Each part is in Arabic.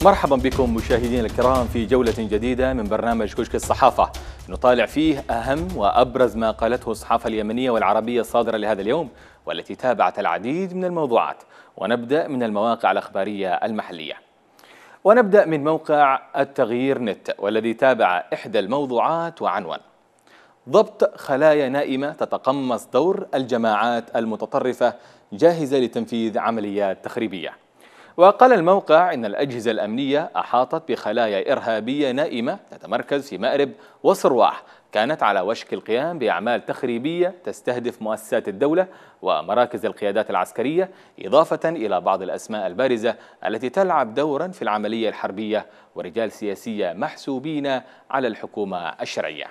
مرحبا بكم مشاهدينا الكرام في جولة جديدة من برنامج كشك الصحافة، نطالع فيه أهم وأبرز ما قالته الصحافة اليمنية والعربية الصادرة لهذا اليوم، والتي تابعت العديد من الموضوعات. ونبدأ من المواقع الأخبارية المحلية، ونبدأ من موقع التغيير نت، والذي تابع إحدى الموضوعات وعنوان: ضبط خلايا نائمة تتقمص دور الجماعات المتطرفة جاهزة لتنفيذ عمليات تخريبية. وقال الموقع إن الأجهزة الأمنية أحاطت بخلايا إرهابية نائمة تتمركز في مأرب وصرواح، كانت على وشك القيام بأعمال تخريبية تستهدف مؤسسات الدولة ومراكز القيادات العسكرية، إضافة إلى بعض الأسماء البارزة التي تلعب دورا في العملية الحربية ورجال سياسية محسوبين على الحكومة الشرعية.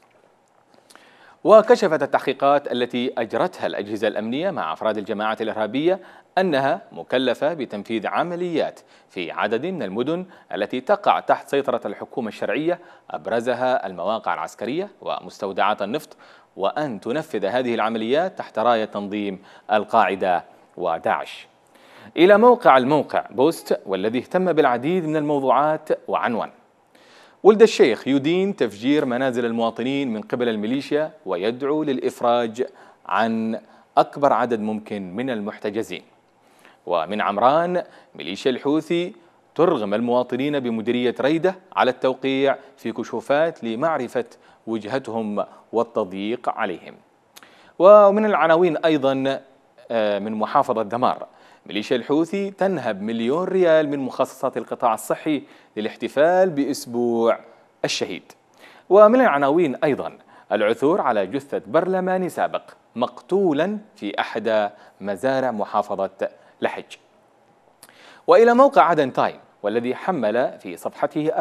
وكشفت التحقيقات التي أجرتها الأجهزة الأمنية مع أفراد الجماعات الإرهابية أنها مكلفة بتنفيذ عمليات في عدد من المدن التي تقع تحت سيطرة الحكومة الشرعية، أبرزها المواقع العسكرية ومستودعات النفط، وأن تنفذ هذه العمليات تحت راية تنظيم القاعدة وداعش. إلى الموقع بوست، والذي اهتم بالعديد من الموضوعات وعنوان: ولد الشيخ يدين تفجير منازل المواطنين من قبل الميليشيا ويدعو للإفراج عن أكبر عدد ممكن من المحتجزين. ومن عمران، ميليشيا الحوثي ترغم المواطنين بمديرية ريدة على التوقيع في كشوفات لمعرفة وجهتهم والتضييق عليهم. ومن العناوين أيضا من محافظة دمار، ميليشيا الحوثي تنهب $1,000,000 من مخصصات القطاع الصحي للاحتفال بأسبوع الشهيد. ومن العناوين أيضا العثور على جثة برلماني سابق مقتولا في أحد مزارع محافظة لحج. وإلى موقع عدن تايم، والذي حمل في صفحته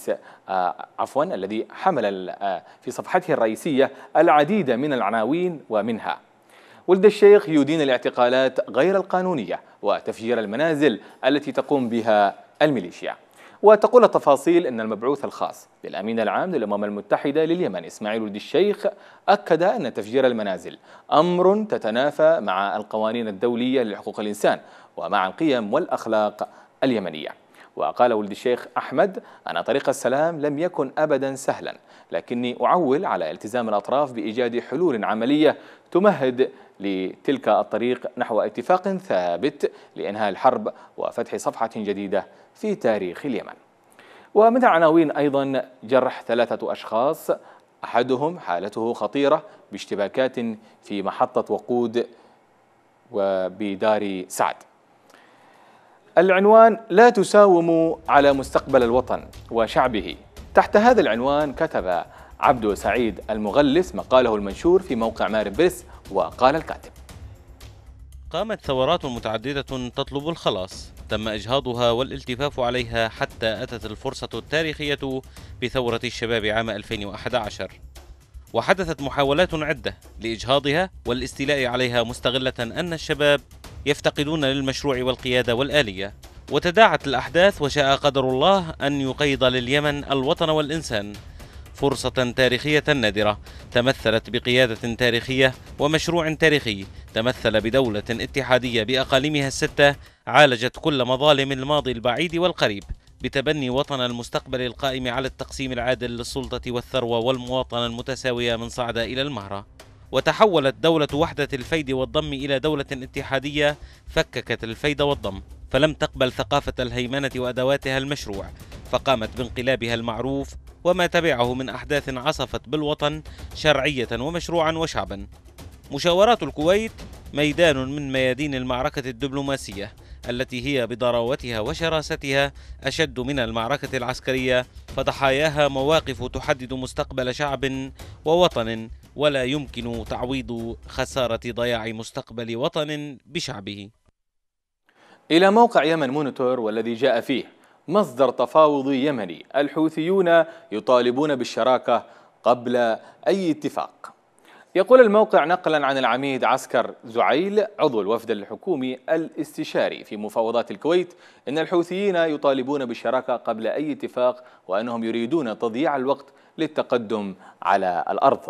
الرئيسية العديد من العناوين، ومنها: ولد الشيخ يدين الاعتقالات غير القانونية وتفجير المنازل التي تقوم بها الميليشيا. وتقول التفاصيل أن المبعوث الخاص للأمين العام للأمم المتحدة لليمن إسماعيل ولد الشيخ أكد أن تفجير المنازل أمر تتنافى مع القوانين الدولية لحقوق الإنسان ومع القيم والأخلاق اليمنية. وقال ولد الشيخ أحمد أن طريق السلام لم يكن أبدا سهلا، لكني أعول على التزام الأطراف بإيجاد حلول عملية تمهد لتلك الطريق نحو اتفاق ثابت لإنهاء الحرب وفتح صفحة جديدة في تاريخ اليمن. ومن العناوين أيضا جرح 3 أشخاص، أحدهم حالته خطيرة باشتباكات في محطة وقود وبدار سعد. العنوان: لا تساوموا على مستقبل الوطن وشعبه. تحت هذا العنوان كتب عبد سعيد المغلس مقاله المنشور في موقع مارب بريس، وقال الكاتب: قامت ثورات متعددة تطلب الخلاص، تم إجهاضها والالتفاف عليها حتى أتت الفرصة التاريخية بثورة الشباب عام 2011، وحدثت محاولات عدة لإجهاضها والاستيلاء عليها، مستغلة أن الشباب يفتقدون للمشروع والقيادة والآلية. وتداعت الأحداث وشاء قدر الله أن يقيض لليمن الوطن والإنسان فرصة تاريخية نادرة تمثلت بقيادة تاريخية ومشروع تاريخي تمثل بدولة اتحادية بأقاليمها ال6 عالجت كل مظالم الماضي البعيد والقريب بتبني وطن المستقبل القائم على التقسيم العادل للسلطة والثروة والمواطنة المتساوية من صعدة إلى المهرة. وتحولت دولة وحدة الفيد والضم إلى دولة اتحادية فككت الفيد والضم، فلم تقبل ثقافة الهيمنة وأدواتها المشروع، فقامت بانقلابها المعروف وما تبعه من أحداث عصفت بالوطن شرعية ومشروعا وشعبا. مشاورات الكويت ميدان من ميادين المعركة الدبلوماسية التي هي بضراوتها وشراستها أشد من المعركة العسكرية، فضحاياها مواقف تحدد مستقبل شعب ووطن، ولا يمكن تعويض خسارة ضياع مستقبل وطن بشعبه. إلى موقع يمن مونيتور، والذي جاء فيه: مصدر تفاوضي يمني، الحوثيون يطالبون بالشراكة قبل أي اتفاق. يقول الموقع نقلا عن العميد عسكر زعيل عضو الوفد الحكومي الاستشاري في مفاوضات الكويت إن الحوثيين يطالبون بالشراكة قبل أي اتفاق، وأنهم يريدون تضييع الوقت للتقدم على الأرض.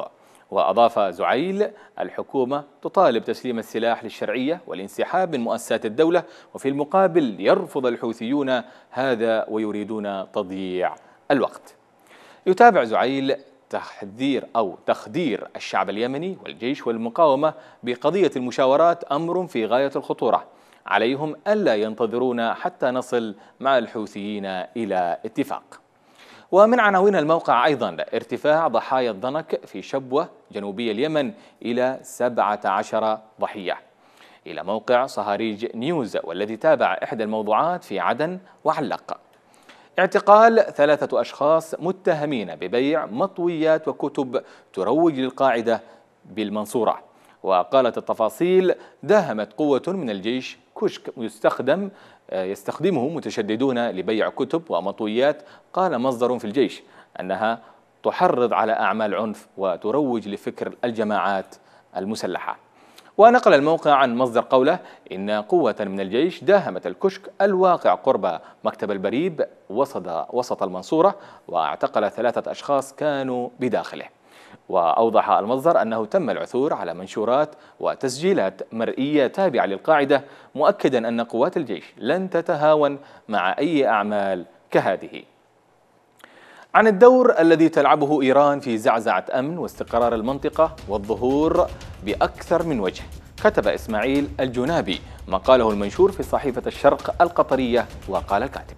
وأضاف زعيل: الحكومة تطالب تسليم السلاح للشرعية والانسحاب من مؤسسات الدولة، وفي المقابل يرفض الحوثيون هذا ويريدون تضييع الوقت. يتابع زعيل تخدير الشعب اليمني والجيش والمقاومة بقضية المشاورات أمر في غاية الخطورة، عليهم ألا ينتظرون حتى نصل مع الحوثيين إلى اتفاق. ومن عناوين الموقع أيضا ارتفاع ضحايا الضنك في شبوة جنوبي اليمن إلى 17 ضحية. إلى موقع صهاريج نيوز والذي تابع إحدى الموضوعات في عدن وعلق: اعتقال 3 أشخاص متهمين ببيع مطويات وكتب تروج للقاعدة بالمنصورة. وقالت التفاصيل: داهمت قوة من الجيش كشك يستخدمه متشددون لبيع كتب ومطويات. قال مصدر في الجيش أنها تحرض على أعمال عنف وتروج لفكر الجماعات المسلحة. ونقل الموقع عن مصدر قوله إن قوة من الجيش داهمت الكشك الواقع قرب مكتب البريب وسط المنصورة، واعتقل 3 أشخاص كانوا بداخله. وأوضح المصدر أنه تم العثور على منشورات وتسجيلات مرئية تابعة للقاعدة، مؤكدا أن قوات الجيش لن تتهاون مع أي أعمال كهذه. عن الدور الذي تلعبه إيران في زعزعة أمن واستقرار المنطقة والظهور بأكثر من وجه، كتب إسماعيل الجنابي ما قاله المنشور في صحيفة الشرق القطرية. وقال الكاتب: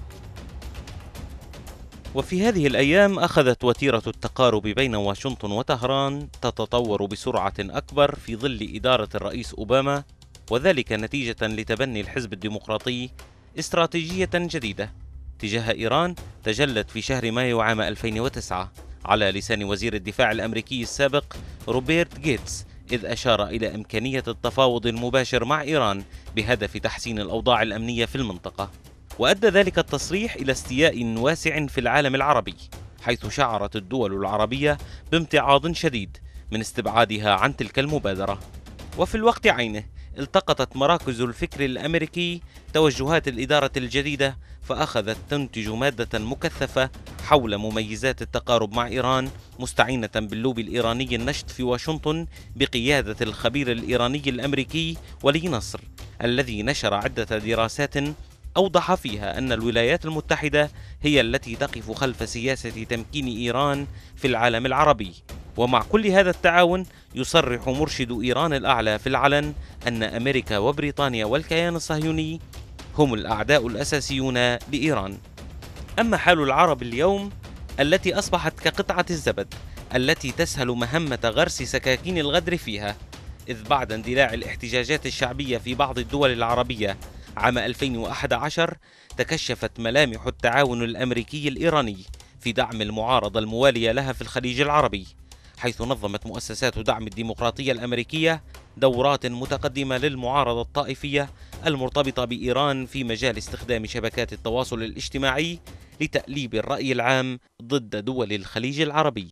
وفي هذه الأيام أخذت وتيرة التقارب بين واشنطن وطهران تتطور بسرعة أكبر في ظل إدارة الرئيس أوباما، وذلك نتيجة لتبني الحزب الديمقراطي استراتيجية جديدة تجاه إيران تجلت في شهر مايو عام 2009 على لسان وزير الدفاع الأمريكي السابق روبرت جيتس، إذ أشار إلى إمكانية التفاوض المباشر مع إيران بهدف تحسين الأوضاع الأمنية في المنطقة. وأدى ذلك التصريح إلى استياء واسع في العالم العربي، حيث شعرت الدول العربية بامتعاض شديد من استبعادها عن تلك المبادرة. وفي الوقت عينه التقطت مراكز الفكر الأمريكي توجهات الإدارة الجديدة، فأخذت تنتج مادة مكثفة حول مميزات التقارب مع إيران، مستعينة باللوبي الإيراني النشط في واشنطن بقيادة الخبير الإيراني الأمريكي ولي نصر، الذي نشر عدة دراسات أوضح فيها أن الولايات المتحدة هي التي تقف خلف سياسة تمكين إيران في العالم العربي. ومع كل هذا التعاون يصرح مرشد إيران الأعلى في العلن أن أمريكا وبريطانيا والكيان الصهيوني هم الأعداء الأساسيون لإيران. أما حال العرب اليوم التي أصبحت كقطعة الزبد التي تسهل مهمة غرس سكاكين الغدر فيها، إذ بعد اندلاع الاحتجاجات الشعبية في بعض الدول العربية عام 2011 تكشفت ملامح التعاون الأمريكي الإيراني في دعم المعارضة الموالية لها في الخليج العربي، حيث نظمت مؤسسات دعم الديمقراطية الأمريكية دورات متقدمة للمعارضة الطائفية المرتبطة بإيران في مجال استخدام شبكات التواصل الاجتماعي لتأليب الرأي العام ضد دول الخليج العربي.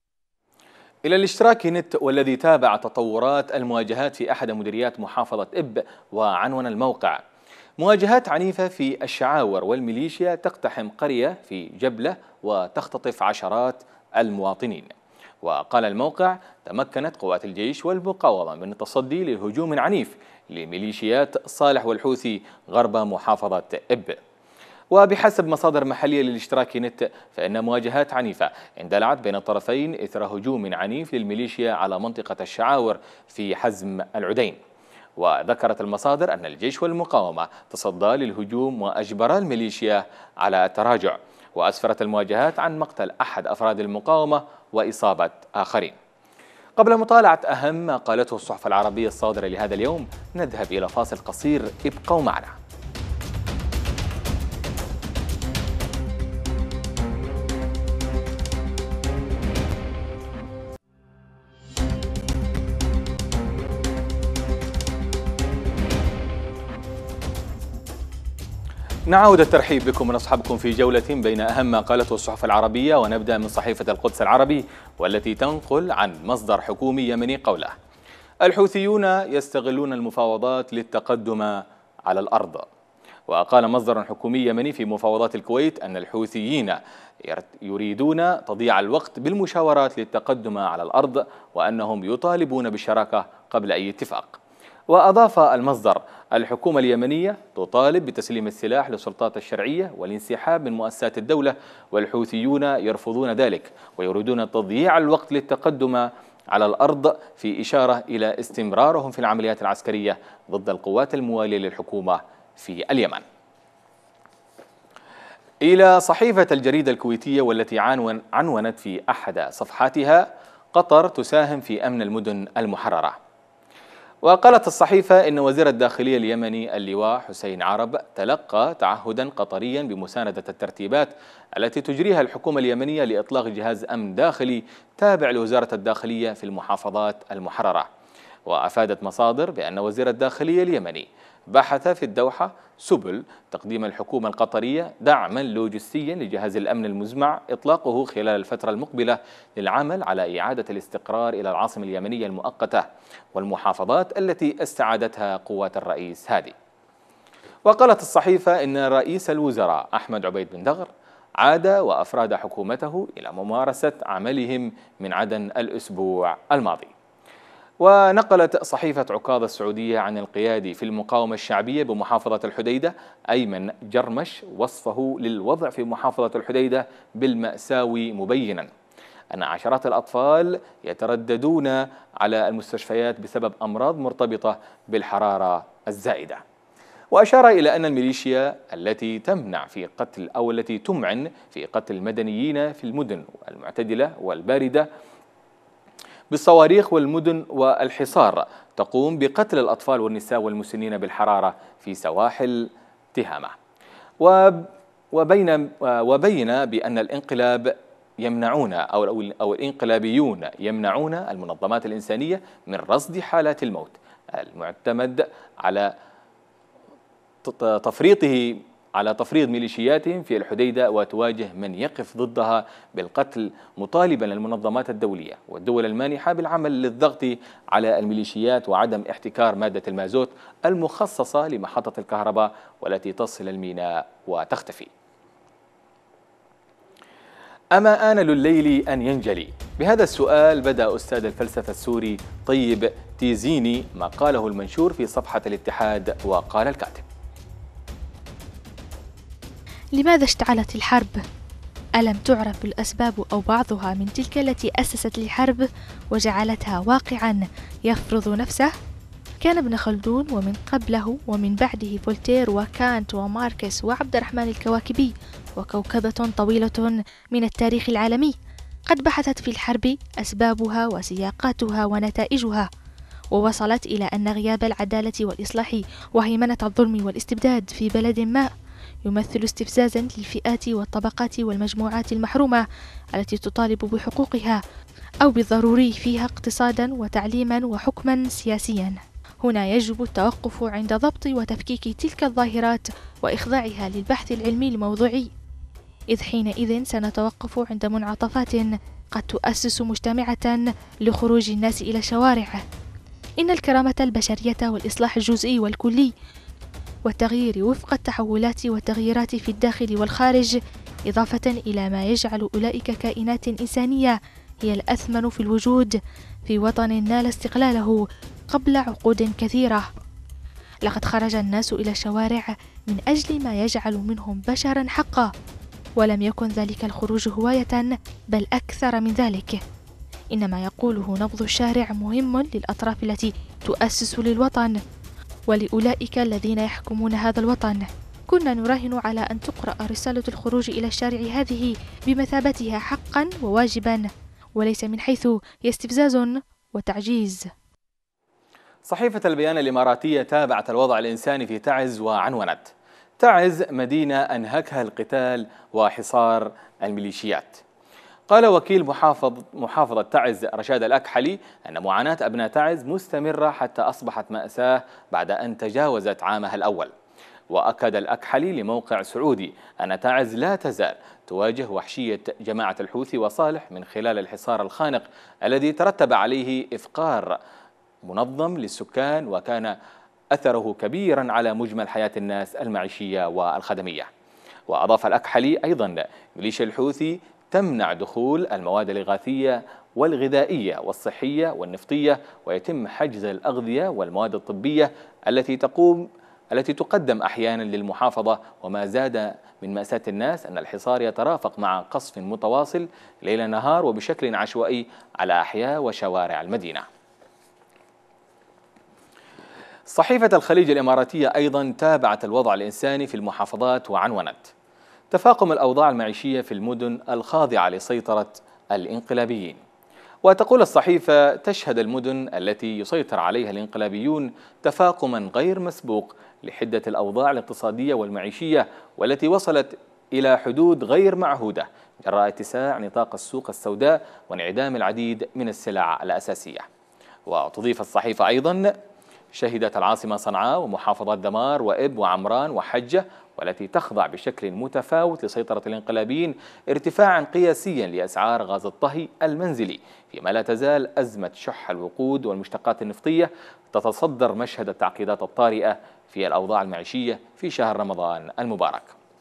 إلى الاشتراك نت والذي تابع تطورات المواجهات في أحد مديريات محافظة إب. وعنوان الموقع: مواجهات عنيفة في الشعاور والميليشيا تقتحم قرية في جبلة وتختطف عشرات المواطنين. وقال الموقع: تمكنت قوات الجيش والمقاومة من التصدي لهجوم عنيف لميليشيات صالح والحوثي غرب محافظة إب. وبحسب مصادر محلية للاشتراك نت فإن مواجهات عنيفة اندلعت بين الطرفين إثر هجوم عنيف للميليشيا على منطقة الشعاور في حزم العدين. وذكرت المصادر أن الجيش والمقاومة تصدى للهجوم وأجبر الميليشيا على التراجع. وأسفرت المواجهات عن مقتل أحد أفراد المقاومة وإصابة آخرين. قبل مطالعة أهم ما قالته الصحف العربية الصادرة لهذا اليوم، نذهب إلى فاصل قصير، ابقوا معنا. نعود الترحيب بكم ونصحبكم في جولة بين أهم ما قالته الصحف العربية، ونبدأ من صحيفة القدس العربي والتي تنقل عن مصدر حكومي يمني قوله: الحوثيون يستغلون المفاوضات للتقدم على الأرض. وقال مصدر حكومي يمني في مفاوضات الكويت أن الحوثيين يريدون تضييع الوقت بالمشاورات للتقدم على الأرض، وأنهم يطالبون بالشراكة قبل أي اتفاق. وأضاف المصدر: الحكومة اليمنية تطالب بتسليم السلاح للسلطات الشرعية والانسحاب من مؤسسات الدولة، والحوثيون يرفضون ذلك ويريدون تضييع الوقت للتقدم على الأرض، في إشارة إلى استمرارهم في العمليات العسكرية ضد القوات الموالية للحكومة في اليمن. إلى صحيفة الجريدة الكويتية، والتي عنونت في أحد صفحاتها: قطر تساهم في أمن المدن المحررة. وقالت الصحيفة إن وزير الداخلية اليمني اللواء حسين عرب تلقى تعهدا قطريا بمساندة الترتيبات التي تجريها الحكومة اليمنية لإطلاق جهاز أمن داخلي تابع لوزارة الداخلية في المحافظات المحررة. وأفادت مصادر بأن وزير الداخلية اليمني بحث في الدوحة سبل تقديم الحكومة القطرية دعما لوجستيا لجهاز الأمن المزمع إطلاقه خلال الفترة المقبلة للعمل على إعادة الاستقرار إلى العاصمة اليمنية المؤقتة والمحافظات التي استعادتها قوات الرئيس هادي. وقالت الصحيفة إن رئيس الوزراء أحمد عبيد بن دغر عاد وأفراد حكومته إلى ممارسة عملهم من عدن الأسبوع الماضي. ونقلت صحيفة عكاظ السعودية عن القيادي في المقاومة الشعبية بمحافظة الحديدة أيمن جرمش وصفه للوضع في محافظة الحديدة بالمأساوي، مبينا أن عشرات الأطفال يترددون على المستشفيات بسبب أمراض مرتبطة بالحرارة الزائدة. وأشار إلى أن الميليشيا التي تمنع في قتل أو التي تمعن في قتل المدنيين في المدن المعتدلة والباردة بالصواريخ والمدن والحصار تقوم بقتل الأطفال والنساء والمسنين بالحرارة في سواحل تهامة. وبين بأن الانقلاب يمنعون أو الانقلابيون يمنعون المنظمات الإنسانية من رصد حالات الموت المعتمد على تفريط ميليشياتهم في الحديدة، وتواجه من يقف ضدها بالقتل، مطالبا المنظمات الدولية والدول المانحة بالعمل للضغط على الميليشيات وعدم احتكار مادة المازوت المخصصة لمحطة الكهرباء والتي تصل الميناء وتختفي. أما آن لليل أن ينجلي؟ بهذا السؤال بدأ أستاذ الفلسفة السوري طيب تيزيني مقاله المنشور في صفحة الاتحاد، وقال الكاتب: لماذا اشتعلت الحرب؟ ألم تعرف الأسباب أو بعضها من تلك التي أسست الحرب وجعلتها واقعا يفرض نفسه؟ كان ابن خلدون ومن قبله ومن بعده فولتير وكانت وماركس وعبد الرحمن الكواكبي وكوكبة طويلة من التاريخ العالمي قد بحثت في الحرب أسبابها وسياقاتها ونتائجها، ووصلت إلى أن غياب العدالة والإصلاح وهيمنة الظلم والاستبداد في بلد ما يمثل استفزازا للفئات والطبقات والمجموعات المحرومة التي تطالب بحقوقها أو بالضروري فيها اقتصادا وتعليما وحكما سياسيا. هنا يجب التوقف عند ضبط وتفكيك تلك الظاهرات وإخضاعها للبحث العلمي الموضوعي، إذ حينئذ سنتوقف عند منعطفات قد تؤسس مجتمعة لخروج الناس إلى الشوارع. إن الكرامة البشرية والإصلاح الجزئي والكلي والتغيير وفق التحولات والتغييرات في الداخل والخارج، إضافة إلى ما يجعل أولئك كائنات إنسانية هي الأثمن في الوجود في وطن نال استقلاله قبل عقود كثيرة. لقد خرج الناس إلى الشوارع من أجل ما يجعل منهم بشرا حقا، ولم يكن ذلك الخروج هواية بل أكثر من ذلك. إن ما يقوله نبض الشارع مهم للأطراف التي تؤسس للوطن ولأولئك الذين يحكمون هذا الوطن. كنا نراهن على أن تقرأ رسالة الخروج إلى الشارع هذه بمثابتها حقا وواجبا، وليس من حيث استفزاز وتعجيز. صحيفة البيان الإماراتية تابعت الوضع الإنساني في تعز وعنونت: تعز مدينة أنهكها القتال وحصار الميليشيات. قال وكيل محافظة تعز رشاد الأكحلي أن معاناة أبناء تعز مستمرة حتى أصبحت مأساة بعد أن تجاوزت عامها الأول. وأكد الأكحلي لموقع سعودي أن تعز لا تزال تواجه وحشية جماعة الحوثي وصالح من خلال الحصار الخانق الذي ترتب عليه إفقار منظم للسكان، وكان أثره كبيرا على مجمل حياة الناس المعيشية والخدمية. وأضاف الأكحلي أيضا ميليشيا الحوثي تمنع دخول المواد الإغاثية والغذائية والصحية والنفطية، ويتم حجز الأغذية والمواد الطبية التي تقدم أحيانا للمحافظة. وما زاد من مأساة الناس أن الحصار يترافق مع قصف متواصل ليل نهار وبشكل عشوائي على أحياء وشوارع المدينة. صحيفة الخليج الإماراتية أيضا تابعت الوضع الإنساني في المحافظات وعنونت تفاقم الأوضاع المعيشية في المدن الخاضعة لسيطرة الانقلابيين. وتقول الصحيفة: تشهد المدن التي يسيطر عليها الانقلابيون تفاقما غير مسبوق لحدة الأوضاع الاقتصادية والمعيشية، والتي وصلت إلى حدود غير معهودة جراء اتساع نطاق السوق السوداء وانعدام العديد من السلع الأساسية. وتضيف الصحيفة أيضا: شهدت العاصمة صنعاء ومحافظات دمار وإب وعمران وحجة، والتي تخضع بشكل متفاوت لسيطرة الانقلابيين، ارتفاعا قياسيا لأسعار غاز الطهي المنزلي، فيما لا تزال أزمة شح الوقود والمشتقات النفطية تتصدر مشهد التعقيدات الطارئة في الأوضاع المعيشية في شهر رمضان المبارك.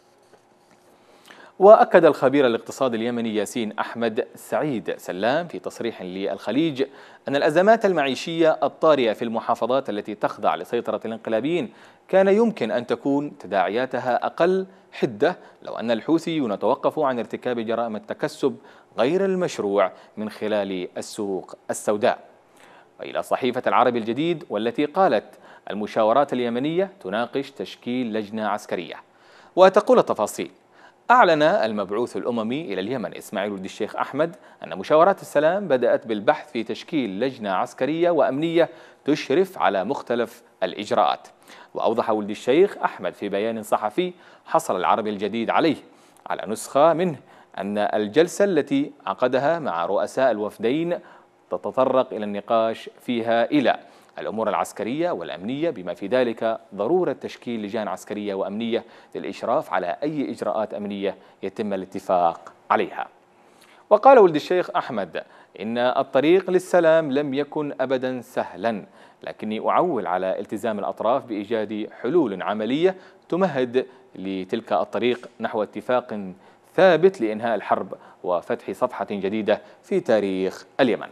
وأكد الخبير الاقتصادي اليمني ياسين أحمد سعيد سلام في تصريح للخليج أن الأزمات المعيشية الطارئة في المحافظات التي تخضع لسيطرة الانقلابيين كان يمكن أن تكون تداعياتها أقل حدة لو أن الحوثيون توقفوا عن ارتكاب جرائم التكسب غير المشروع من خلال السوق السوداء. وإلى صحيفة العربي الجديد والتي قالت: المشاورات اليمنية تناقش تشكيل لجنة عسكرية. وتقول التفاصيل: أعلن المبعوث الأممي إلى اليمن إسماعيل ولد الشيخ أحمد أن مشاورات السلام بدأت بالبحث في تشكيل لجنة عسكرية وأمنية تشرف على مختلف الإجراءات. وأوضح ولد الشيخ أحمد في بيان صحفي حصل العربي الجديد عليه على نسخة منه أن الجلسة التي عقدها مع رؤساء الوفدين تتطرق إلى النقاش فيها إلى الأمور العسكرية والأمنية، بما في ذلك ضرورة تشكيل لجان عسكرية وأمنية للإشراف على أي إجراءات أمنية يتم الاتفاق عليها. وقال ولد الشيخ أحمد إن الطريق للسلام لم يكن أبدا سهلا، لكني أعول على التزام الأطراف بإيجاد حلول عملية تمهد لتلك الطريق نحو اتفاق ثابت لإنهاء الحرب وفتح صفحة جديدة في تاريخ اليمن.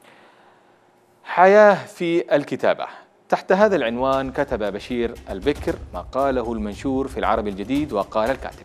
حياة في الكتابة. تحت هذا العنوان كتب بشير البكر مقاله المنشور في العربي الجديد، وقال الكاتب: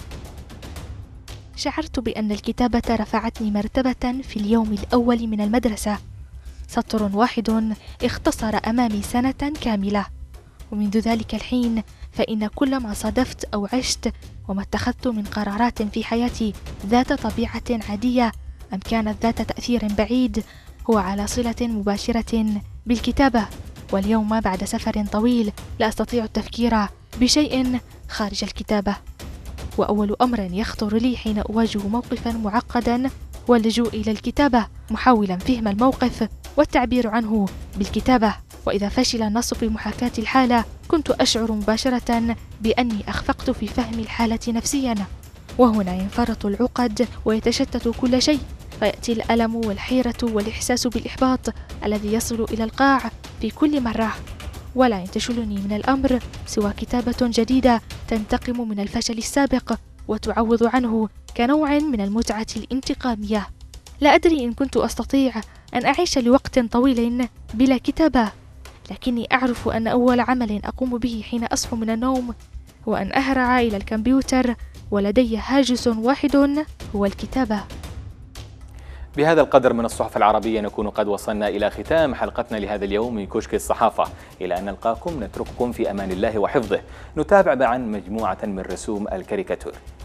شعرت بأن الكتابة رفعتني مرتبة في اليوم الأول من المدرسة. سطر واحد اختصر أمامي سنة كاملة، ومنذ ذلك الحين فإن كل ما صادفت أو عشت وما اتخذت من قرارات في حياتي ذات طبيعة عادية أم كانت ذات تأثير بعيد هو على صلة مباشرة بالكتابة. واليوم بعد سفر طويل لا أستطيع التفكير بشيء خارج الكتابة. وأول أمر يخطر لي حين أواجه موقفا معقدا هو اللجوء إلى الكتابة، محاولا فهم الموقف والتعبير عنه بالكتابة. وإذا فشل النص في محاكاة الحالة كنت أشعر مباشرة بأني أخفقت في فهم الحالة نفسيا، وهنا ينفرط العقد ويتشتت كل شيء، فيأتي الألم والحيرة والإحساس بالإحباط الذي يصل إلى القاع في كل مرة. ولا ينتشلني من الأمر سوى كتابة جديدة تنتقم من الفشل السابق وتعوض عنه كنوع من المتعة الانتقامية. لا أدري إن كنت أستطيع أن أعيش لوقت طويل بلا كتابة، لكني أعرف أن أول عمل أقوم به حين أصحو من النوم هو أن أهرع إلى الكمبيوتر، ولدي هاجس واحد هو الكتابة. بهذا القدر من الصحف العربية نكون قد وصلنا إلى ختام حلقتنا لهذا اليوم من كشك الصحافة. إلى أن نلقاكم نترككم في أمان الله وحفظه. نتابع معا مجموعة من رسوم الكاريكاتور.